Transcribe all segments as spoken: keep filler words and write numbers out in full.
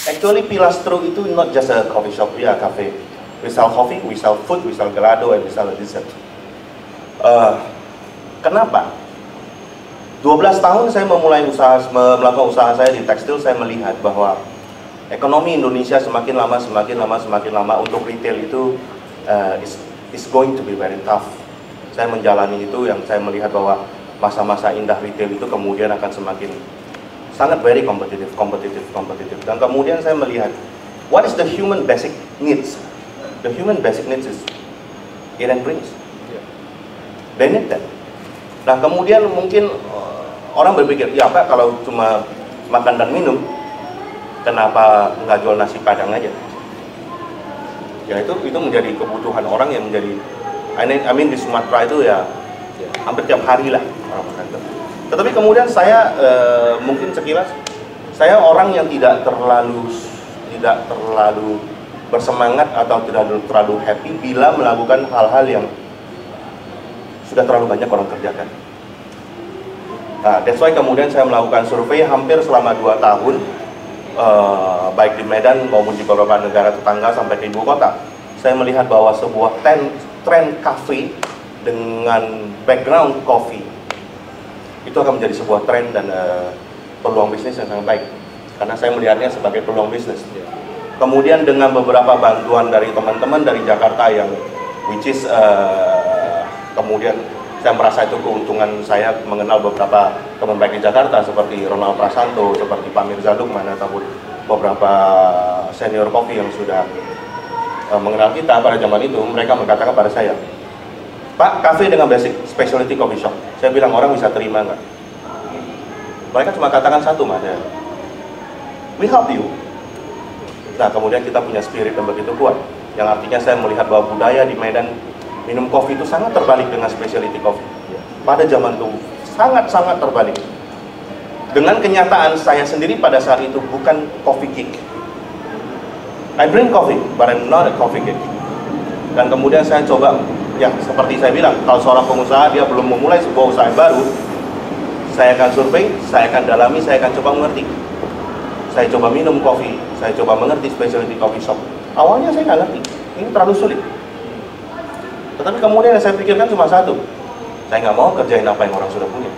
Actually, Pilastro itu not just a coffee shop, we are a cafe. We sell coffee, we sell food, we sell gelado, and we sell a dessert. Uh, kenapa? dua belas tahun saya memulai usaha, melakukan usaha saya di tekstil, saya melihat bahwa ekonomi Indonesia semakin lama, semakin lama, semakin lama untuk retail itu uh, is, is going to be very tough. Saya menjalani itu, yang saya melihat bahwa masa-masa indah retail itu kemudian akan semakin sangat very kompetitif, kompetitif, kompetitif. Dan kemudian saya melihat, what is the human basic needs? The human basic needs is eat and drinks. They need that. Nah kemudian mungkin uh, orang berpikir, ya apa kalau cuma makan dan minum, kenapa nggak jual nasi padang aja? Ya itu itu menjadi kebutuhan orang yang menjadi, I mean, I mean di Sumatera itu ya, ya hampir tiap hari lah orang makan itu. Tetapi kemudian saya uh, mungkin sekilas, saya orang yang tidak terlalu tidak terlalu bersemangat atau tidak terlalu happy bila melakukan hal-hal yang sudah terlalu banyak orang kerjakan. Nah, that's why kemudian saya melakukan survei hampir selama dua tahun, uh, baik di Medan maupun di beberapa negara tetangga sampai ke ibu kota. Saya melihat bahwa sebuah tren, tren cafe dengan background coffee itu akan menjadi sebuah tren dan uh, peluang bisnis yang sangat baik. Karena saya melihatnya sebagai peluang bisnis. Kemudian dengan beberapa bantuan dari teman-teman dari Jakarta yang which is uh, kemudian saya merasa itu keuntungan saya mengenal beberapa teman baik di Jakarta seperti Ronald Prasanto, seperti Pak Mirza Lukman, ataupun beberapa senior kopi yang sudah uh, mengenal kita pada zaman itu. Mereka mengatakan pada saya, Pak, kafe dengan basic specialty coffee shop. Saya bilang, orang bisa terima nggak? Mereka cuma katakan satu, Mas, ya, we help you. Nah kemudian kita punya spirit yang begitu kuat, yang artinya saya melihat bahwa budaya di Medan minum kopi itu sangat terbalik dengan specialty coffee. Pada zaman itu sangat-sangat terbalik. Dengan kenyataan saya sendiri pada saat itu bukan coffee geek. I drink coffee, but I'm not a coffee geek. Dan kemudian saya coba, ya seperti saya bilang, kalau seorang pengusaha dia belum memulai sebuah usaha yang baru, saya akan survei, saya akan dalami, saya akan coba mengerti. Saya coba minum kopi, saya coba mengerti specialty coffee shop. Awalnya saya nggak ngerti, ini terlalu sulit. Tetapi kemudian yang saya pikirkan cuma satu, saya nggak mau kerjain apa yang orang sudah punya.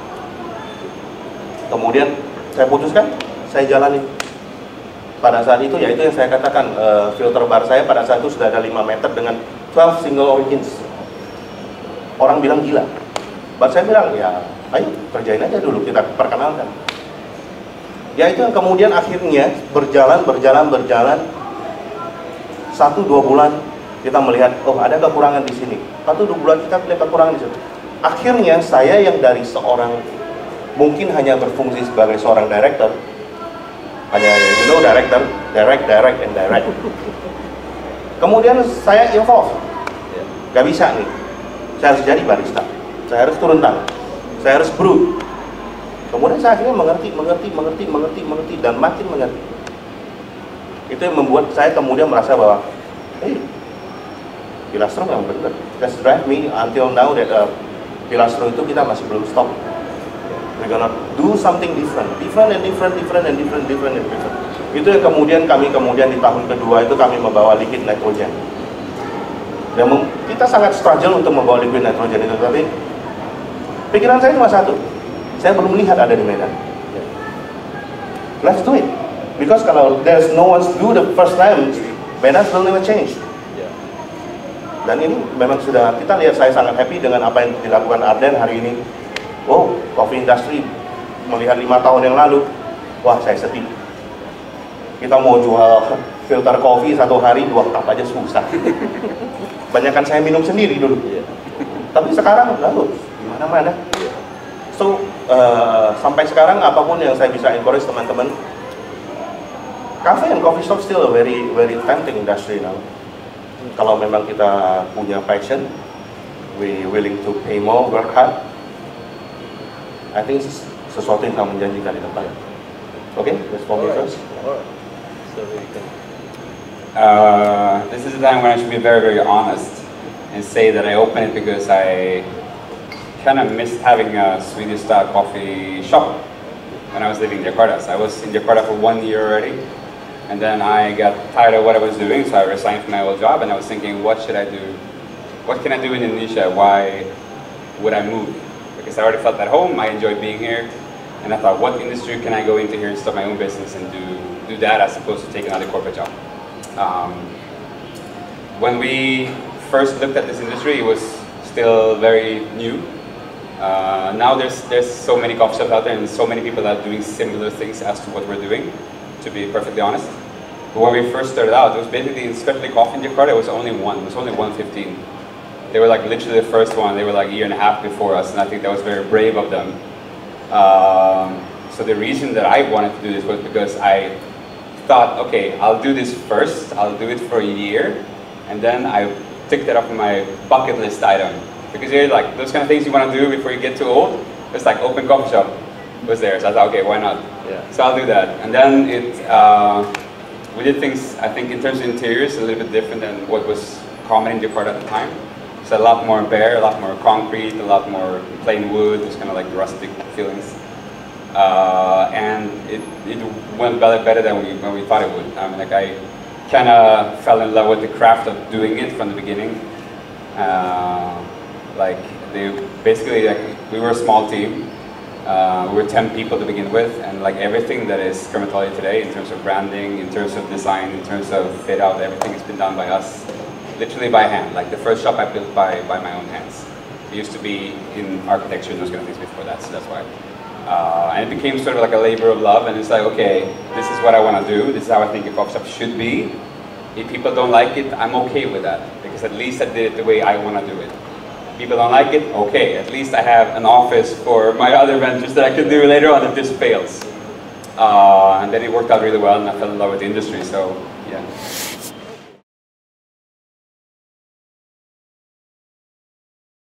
Kemudian saya putuskan, saya jalani. Pada saat itu, yaitu yang saya katakan, uh, filter bar saya pada saat itu sudah ada lima meter dengan twelve single origins. Orang bilang gila. But saya bilang, ya ayo kerjain aja dulu, kita perkenalkan. Ya itu yang kemudian akhirnya berjalan, berjalan, berjalan. Satu dua bulan kita melihat, oh ada kekurangan di sini. Satu dua bulan kita melihat kekurangan di situ. Akhirnya saya yang dari seorang mungkin hanya berfungsi sebagai seorang director, hanya you know director, direct, direct, and direct. Kemudian saya involve, gak bisa nih. Saya harus jadi barista, saya harus turun tangan, saya harus brew. Kemudian saya akhirnya mengerti, mengerti, mengerti, mengerti, mengerti, dan makin mengerti. Itu yang membuat saya kemudian merasa bahwa, hey, Pilastro memang benar. That's drive me until now that uh, Pilastro itu kita masih belum stop. We're gonna do something different, different and different, different and different, different and different. Itu yang kemudian kami kemudian di tahun kedua itu kami membawa liquid nitrogen. Dan kita sangat struggle untuk membawa liquid nitrogen itu, tapi pikiran saya cuma satu. Saya belum lihat ada di Medan. Let's do it. Because kalau there's no one to do the first time, Medan will never change. Dan ini memang sudah, kita lihat, saya sangat happy dengan apa yang dilakukan Arden hari ini. Oh, coffee industry melihat lima tahun yang lalu, wah saya sedih. Kita mau jual filter kopi satu hari dua cup aja susah. Banyakan saya minum sendiri dulu. Tapi sekarang lalu gimana-mana. So, uh, sampai sekarang apapun yang saya bisa encourage teman-teman, cafe and coffee shop still a very very tempting industry now. Kalau memang kita punya passion, we willing to pay more, work hard, I think sesuatu yang akan menjanjikan di depan. Okay, let's for me first. Uh, this is the time when I should be very very honest and say that I opened it because I kind of missed having a Swedish style coffee shop when I was living in Jakarta. So I was in Jakarta for one year already, And then I got tired of what I was doing, so I resigned from my old job, and I was thinking, what should I do? What can I do in Indonesia? Why would I move? Because I already felt at home, I enjoyed being here, and I thought, what industry can I go into here and start my own business and do, do that as opposed to take another corporate job? Um, when we first looked at this industry, it was still very new. Uh, now there's, there's so many coffee shops out there and so many people that are doing similar things as to what we're doing, to be perfectly honest. But when we first started out, it was basically, in specialty coffee in Jakarta, it was only one, it was only one fifteen. They were like literally the first one, they were like a year and a half before us, and I think that was very brave of them. Um, so the reason that I wanted to do this was because I thought, okay, I'll do this first, I'll do it for a year, and then I ticked that off on my bucket list item. Because you're like, those kind of things you want to do before you get too old, it's like open coffee shop was there, so I thought, okay, why not? Yeah. So I'll do that. And then it, uh, we did things, I think in terms of interiors, a little bit different than what was common in Jakarta at the time. So a lot more bare, a lot more concrete, a lot more plain wood, those kind of like rustic feelings. Uh, and it, it went better, better than we, when we thought it would. I mean, like I kind of fell in love with the craft of doing it from the beginning. Uh, like they basically, like, we were a small team. Uh, we were ten people to begin with, and like everything that is Spermatology today, in terms of branding, in terms of design, in terms of fit out, everything has been done by us, literally by hand. Like the first shop I built by, by my own hands. It used to be in architecture and those kind of things before that, so that's why. Uh, and it became sort of like a labor of love, and it's like, okay, this is what I want to do, this is how I think a coffee shop should be. If people don't like it, I'm okay with that, because at least I did it the way I want to do it. People don't like it, okay, at least I have an office for my other ventures that I can do later on if this fails. Uh, and then it worked out really well, and I fell in love with the industry, so yeah.